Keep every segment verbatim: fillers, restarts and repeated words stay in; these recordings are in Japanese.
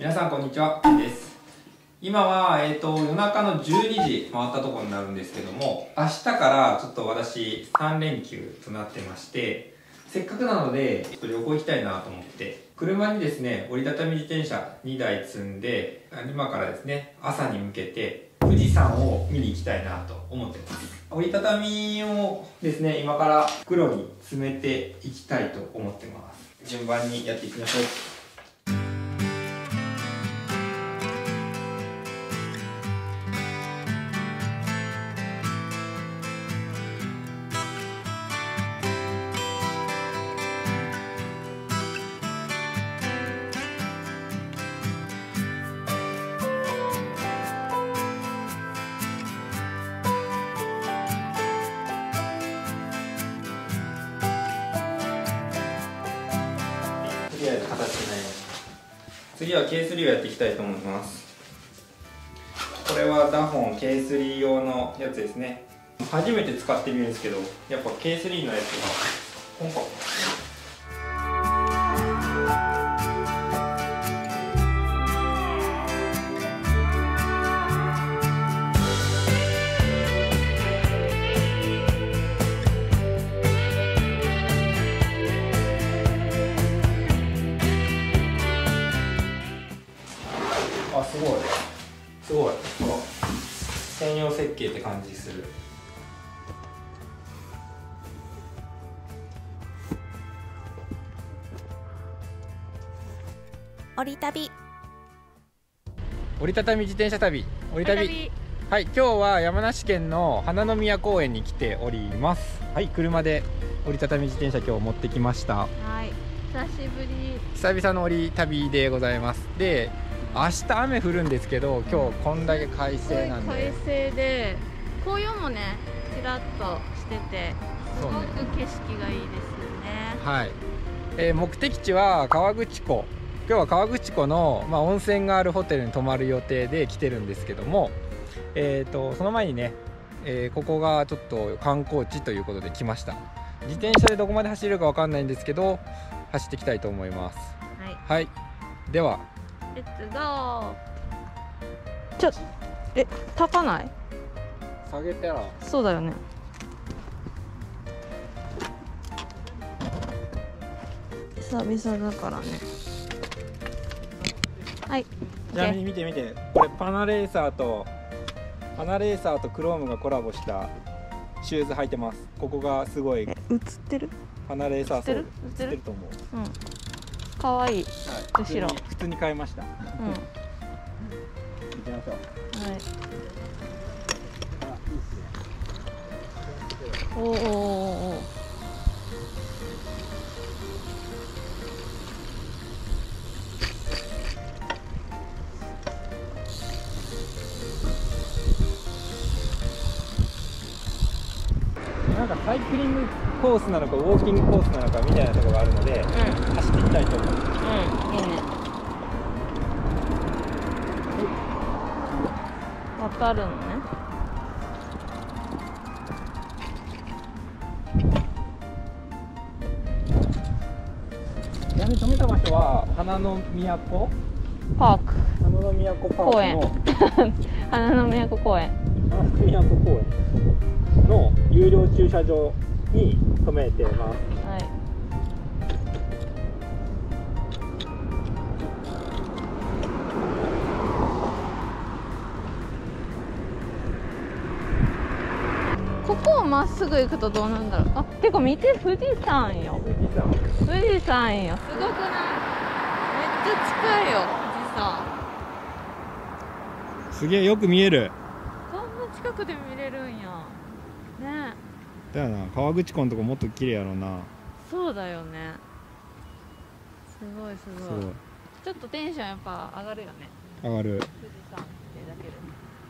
皆さんこんにちは、ケンです。今は、えー、と夜中のじゅうにじ回ったところになるんですけども、明日からちょっと私さん連休となってまして、せっかくなのでちょっと旅行行きたいなと思って、車にですね折りたたみ自転車にだい積んで、今からですね朝に向けて富士山を見に行きたいなと思ってます。折りたたみをですね今から袋に詰めていきたいと思ってます。順番にやっていきましょう。とりあえず形になりました。次はケースリーをやっていきたいと思います。これはダホンケースリー用のやつですね。初めて使ってみるんですけど、やっぱケースリーのやつがコンパクトですね。あ、すごいすごい専用設計って感じする。 折りたび折りたたみ自転車旅折りたびはい、今日は山梨県の花の宮公園に来ております。はい、車で折りたたみ自転車今日持ってきました。 はい、久しぶり久々の折り旅でございます。で明日雨降るんですけど、今日こんだけ快晴なんで、 快晴で紅葉もねちらっとしててすごく景色がいいですよね。 はい、えー、目的地は河口湖。今日は河口湖の、まあ、温泉があるホテルに泊まる予定で来てるんですけども、えー、とその前にね、えー、ここがちょっと観光地ということで来ました。自転車でどこまで走れるかわかんないんですけど走っていきたいと思います。はい、はい、ではレッツゴー。ちょっえ高ない？ 下げたらそうだよね。久々だからね。はい。 ちなみに見て見て、これパナレーサーとパナレーサーとクロームがコラボしたシューズ履いてます。ここがすごい。 え、映ってる？ パナレーサーソール。映ってると思う。 うん。可愛い。 はい、 後ろ。 普通に買いました。うん。行きましょう。 はい。 あ、いいっすね。 おおおお。 なんかサイクリングコースなのかウォーキングコースなのかみたいなところがあるので、うん、走っていきたいと思います。 うん、いいね。わかるのね。 ちなみに止めた場所は花の都パーク。 花の都パークの公園花の都公園。 花の都公園の有料駐車場に止めてます。 はい。ここをまっすぐ行くとどうなんだろう。あ、てか見て、富士山よ。 富士山。 富士山よ。すごくない？めっちゃ近いよ、富士山。 すげえよく見える。 こんな近くで見れるんや。ね。 だよな、河口湖のとこもっと綺麗やろうな。 そうだよね。すごいすごい。すごい。ちょっとテンションやっぱ上がるよね。 上がる。 富士山ってだけで。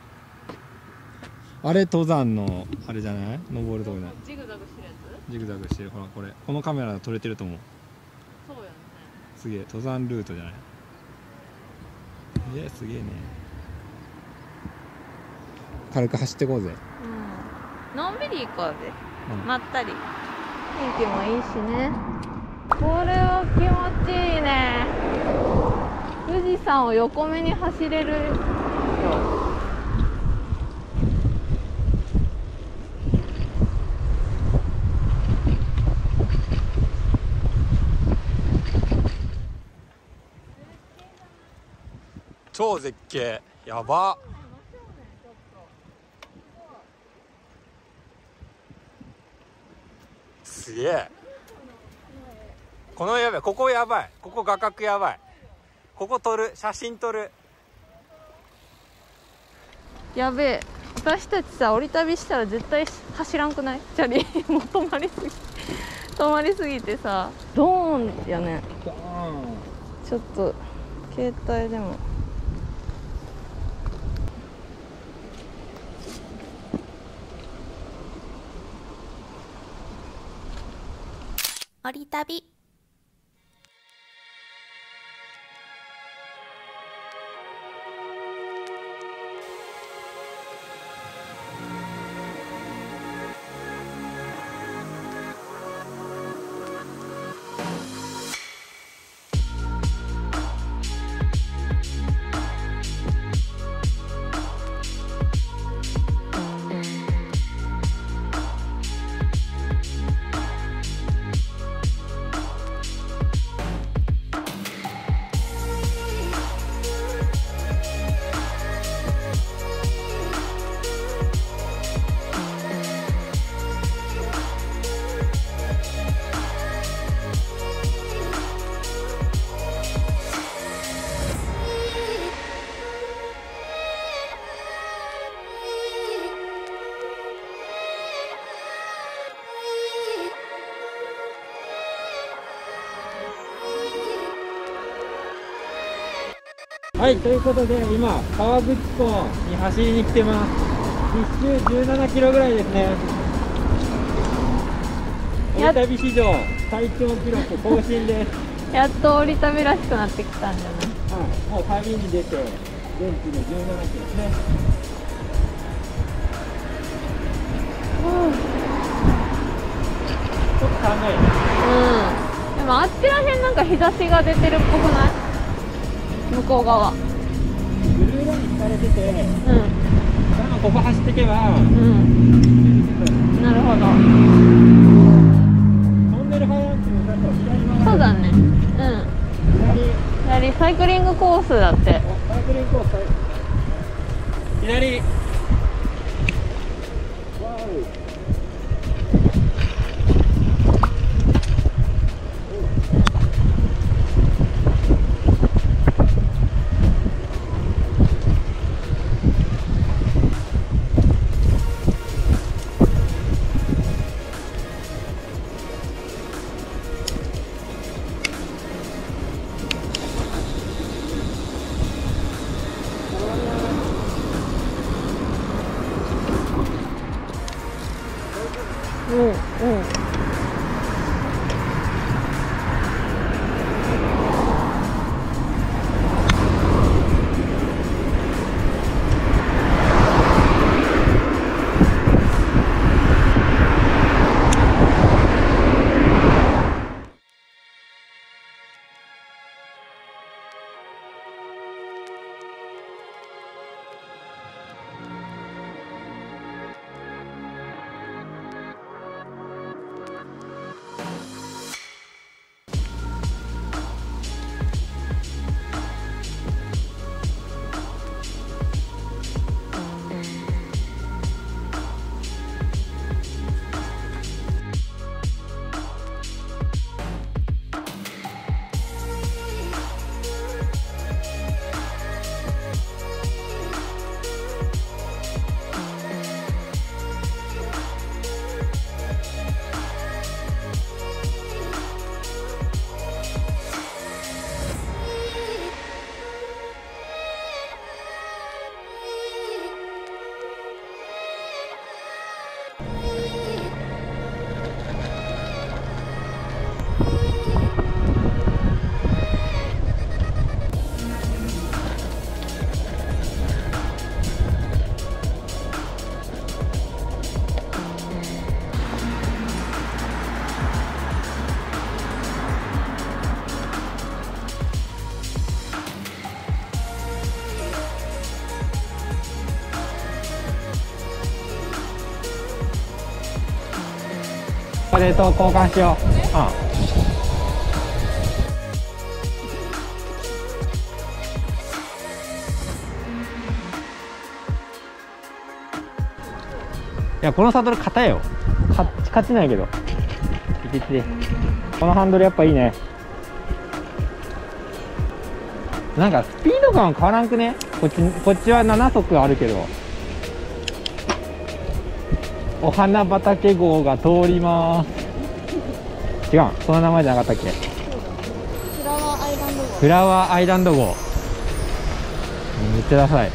あれ登山のあれじゃない？登るとこじゃない？ ジグザグしてるやつ？ ジグザグしてる。ほらこれこのカメラ撮れてると思う。 そうよね。 すげえ登山ルートじゃない？えー、すげえね。軽く走っていこうぜ。 うん。のんびり行こうぜ。 うん、 まったり。天気もいいしね。これは気持ちいいね。富富士山を横目に走れるよ。 超絶景、やば。すげえ。このやばい、ここやばい、ここ画角やばい、ここ撮る、写真撮る。 やべえ、私たちさ折り旅したら絶対走らんくない？チャリもう止まりすぎ止まりすぎてさ、ドーンやね。ちょっと携帯でも。 折り旅。 はい、ということで今河口湖に走りに来てます。一周じゅうななキロぐらいですね。折り旅史上最長記録更新です。 やっと折り旅らしくなってきたんじゃない？ はい、もう旅に出て現地でじゅうななキロですね。ちょっと寒い。 うん。でもあっちらへんなんか日差しが出てるっぽくない？向こう側。 ブルーライン引かれてて、 うん。 多分ここ走っていけば、 うん。なるほど。 トンネル入らんっていうだと左側。 そうだね。うん。 左。 左サイクリングコースだって。 サイクリングコース。左。わお。 レート交換しよう。うんいやこのサドル硬いよ。カッチカチないけどいちいちでこのハンドルやっぱいいね。なんかスピード感は変わらんくね。こっちこっちはなな速あるけど。お花畑号が通ります。違う、その名前じゃなかったっけ。 フラワーアイランド号。 フラワーアイランド号。めっちゃダサい。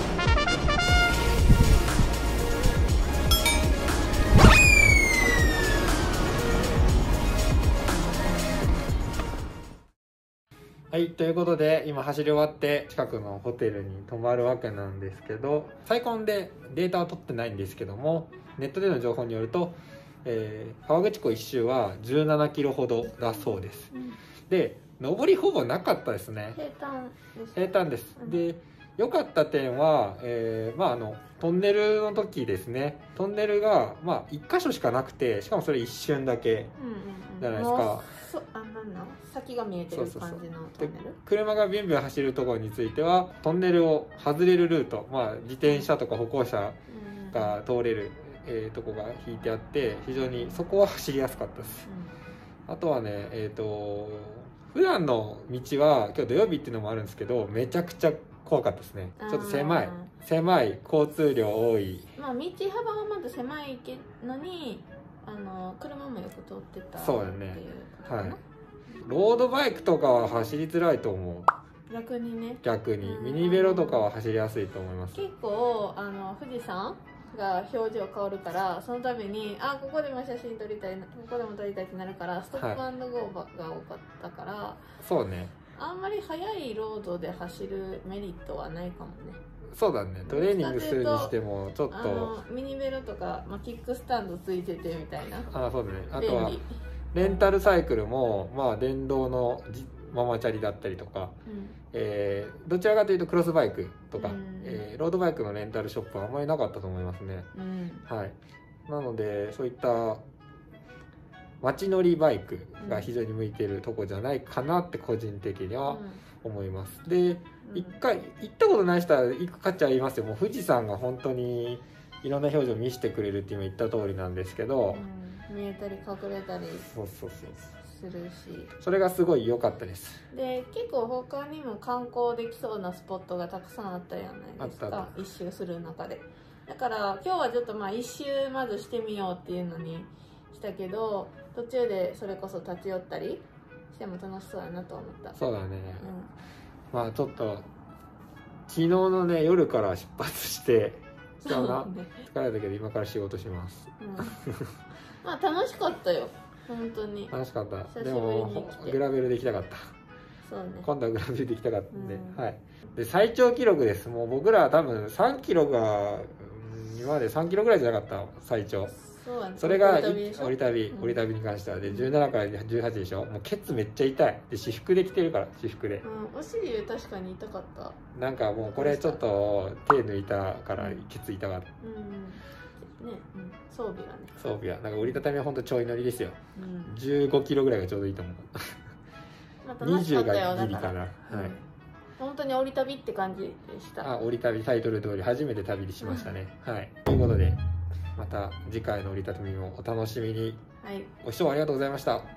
はい、ということで今走り終わって近くのホテルに泊まるわけなんですけど、サイコンでデータは取ってないんですけども、ネットでの情報によると、えー、河口湖一周はじゅうななキロほどだそうです、うん、で上りほぼなかったですね。 平坦です。 平坦です、うん、で良かった点は、えー、まああのトンネルの時ですね。トンネルがまあいっ箇所しかなくて、しかもそれ一瞬だけじゃないですか。 そあなんなん先が見えてる感じのトンネル。 車がビュンビュン走るところについてはトンネルを外れるルート、まあ、自転車とか歩行者が通れる、えー、とこが引いてあって、非常にそこは走りやすかったです、うん、あとはねえっ、ー、と普段の道は今日土曜日っていうのもあるんですけど、めちゃくちゃ怖かったですね。ちょっと狭い狭い交通量多い。 まあ道幅はまだ狭いけのにあの車もよく通ってた。 そうだね。はい。ロードバイクとかは走りづらいと思う。 逆にね。 逆にミニベロとかは走りやすいと思います。 結構あの富士山が表情変わるから、そのためにあここでも写真撮りたいな、ここでも撮りたいってなるからストップ&ゴーが多かったから、はい、 そうね。 あんまり速いロードで走るメリットはないかもね。 そうだね。トレーニングするにしてもちょっとあのミニベロとか、まあ、キックスタンドついててみたいな。 あそうだね。あとはレンタルサイクルも、まあ、電動のママチャリだったりとか、うん、えー、どちらかというとクロスバイクとか、うん、えー、ロードバイクのレンタルショップはあんまりなかったと思いますね、うん、はい。なのでそういった街乗りバイクが非常に向いているとこじゃないかなって個人的には思います、うん、で一回行ったことない人は行く価値ありますよ。もう富士山が本当にいろんな表情を見せてくれるって今言った通りなんですけど、 うん、見えたり隠れたりそうそうそうするし、 それがすごい良かったです。 で結構他にも観光できそうなスポットがたくさんあったじゃないですか、一周する中で。だから今日はちょっとまあ一周まずしてみようっていうのにしたけど、途中でそれこそ立ち寄ったりしても楽しそうだなと思った。 そうだね、うん、まあちょっと昨日のね夜から出発してしかもな、ね、疲れたけど今から仕事します、うん、 まあ楽しかったよ本当に。 楽しかった。でもグラベルで行きたかった。 そうね、 今度はグラベルで行きたかったんで、 うん、 はい。で最長記録です。もう僕らは多分さんキロが今までさんキロぐらいじゃなかった最長。 そうだね、 それが折り旅折り旅に関してはでじゅうななからじゅうはちでしょ。もうケツめっちゃ痛いで、私服できてるから。私服で、 うん、お尻確かに痛かった。 なんかもうこれちょっと手抜いたからケツ痛かった、 うんね、うん、装備がね装備はなんか折りたたみは本当ちょい乗りですよ、うん、じゅうごキロぐらいがちょうどいいと思うまあ楽しかったよ。 にじゅうがギリかな、はい、 うん、本当に折り旅って感じでした。 あ、折り旅、タイトル通り初めて旅しましたね、うん、はい。ということでまた次回の折りたたみもお楽しみに、 はい、 ご視聴ありがとうございました。